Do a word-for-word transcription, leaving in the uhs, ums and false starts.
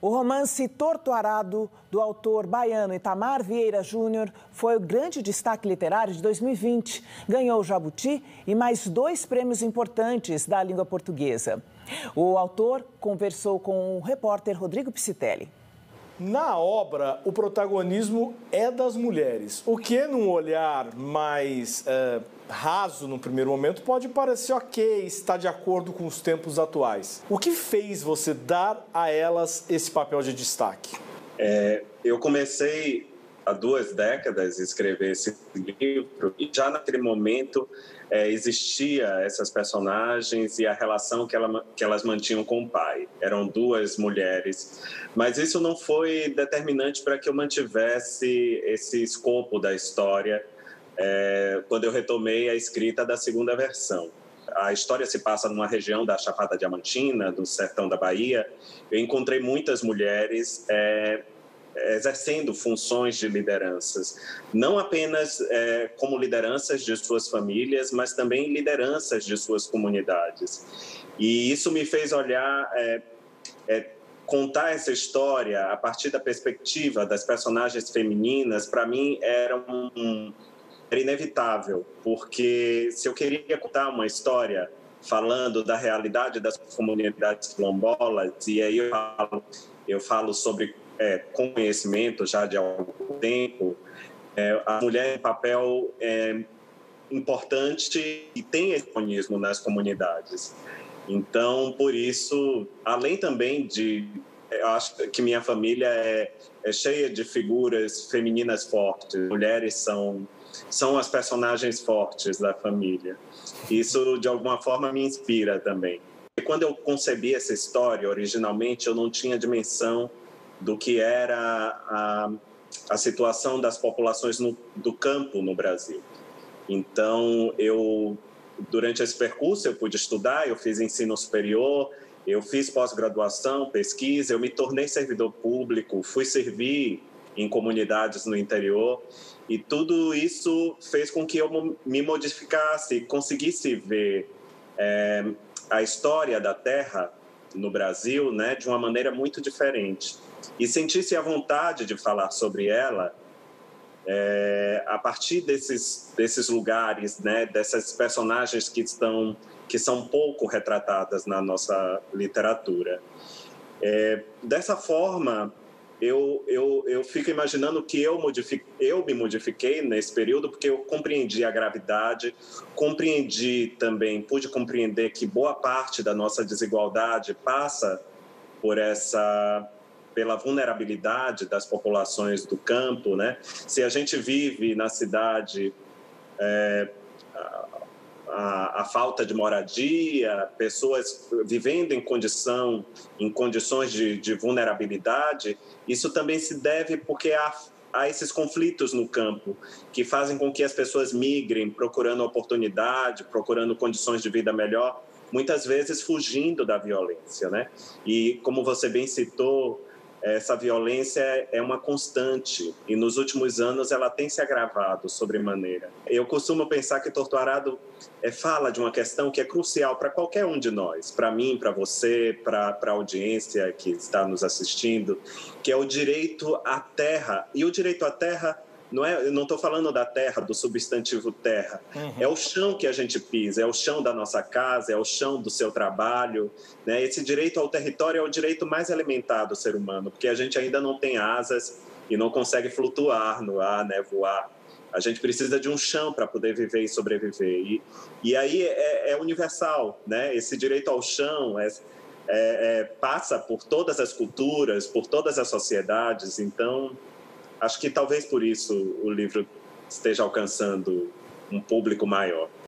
O romance Torto Arado, do autor baiano Itamar Vieira Júnior, foi o grande destaque literário de dois mil e vinte. Ganhou o Jabuti e mais dois prêmios importantes da língua portuguesa. O autor conversou com o repórter Rodrigo Piscitelli. Na obra, o protagonismo é das mulheres, o que, num olhar mais é, raso no primeiro momento, pode parecer ok, está de acordo com os tempos atuais. O que fez você dar a elas esse papel de destaque? É, eu comecei há duas décadas a escrever esse livro e já naquele momento é, existia essas personagens e a relação que, ela, que elas mantinham com o pai. Eram duas mulheres, mas isso não foi determinante para que eu mantivesse esse escopo da história é, quando eu retomei a escrita da segunda versão. A história se passa numa região da Chapada Diamantina, do sertão da Bahia. Eu encontrei muitas mulheres é, exercendo funções de lideranças, não apenas é, como lideranças de suas famílias, mas também lideranças de suas comunidades. E isso me fez olhar, é, é, contar essa história a partir da perspectiva das personagens femininas, para mim era, um, era inevitável, porque se eu queria contar uma história falando da realidade das comunidades quilombolas, e aí eu falo, eu falo sobre É, com conhecimento já de algum tempo, é, a mulher tem um papel é, importante e tem esse protagonismo nas comunidades. Então, por isso, além também de... Eu acho que minha família é, é cheia de figuras femininas fortes. Mulheres são, são as personagens fortes da família. Isso, de alguma forma, me inspira também. E quando eu concebi essa história, originalmente, eu não tinha dimensão do que era a, a situação das populações no, do campo no Brasil. Então, eu, durante esse percurso, eu pude estudar, eu fiz ensino superior, eu fiz pós-graduação, pesquisa, eu me tornei servidor público, fui servir em comunidades no interior, e tudo isso fez com que eu me modificasse, conseguisse ver é, a história da terra no Brasil, né, de uma maneira muito diferente. E sentisse a vontade de falar sobre ela é, a partir desses, desses lugares, né, dessas personagens que, estão, que são pouco retratadas na nossa literatura. É, dessa forma, eu, eu, eu fico imaginando que eu, modific, eu me modifiquei nesse período porque eu compreendi a gravidade, compreendi também, pude compreender que boa parte da nossa desigualdade passa por essa... pela vulnerabilidade das populações do campo, né? Se a gente vive na cidade é, a, a, a falta de moradia, pessoas vivendo em condição, em condições de, de vulnerabilidade, isso também se deve porque há, há esses conflitos no campo que fazem com que as pessoas migrem, procurando oportunidade, procurando condições de vida melhor, muitas vezes fugindo da violência, né? E como você bem citou, essa violência é uma constante e nos últimos anos ela tem se agravado sobremaneira. Eu costumo pensar que Torto Arado é, fala de uma questão que é crucial para qualquer um de nós, para mim, para você, para a audiência que está nos assistindo, que é o direito à terra. E o direito à terra, não é, eu não estou falando da terra, do substantivo terra, uhum. É o chão que a gente pisa, é o chão da nossa casa, é o chão do seu trabalho, né? Esse direito ao território é o direito mais elementar do ser humano, porque a gente ainda não tem asas e não consegue flutuar no ar, né? Voar. A gente precisa de um chão para poder viver e sobreviver. E, e aí é, é universal, né? Esse direito ao chão é, é, é, passa por todas as culturas, por todas as sociedades, então... Acho que talvez por isso o livro esteja alcançando um público maior.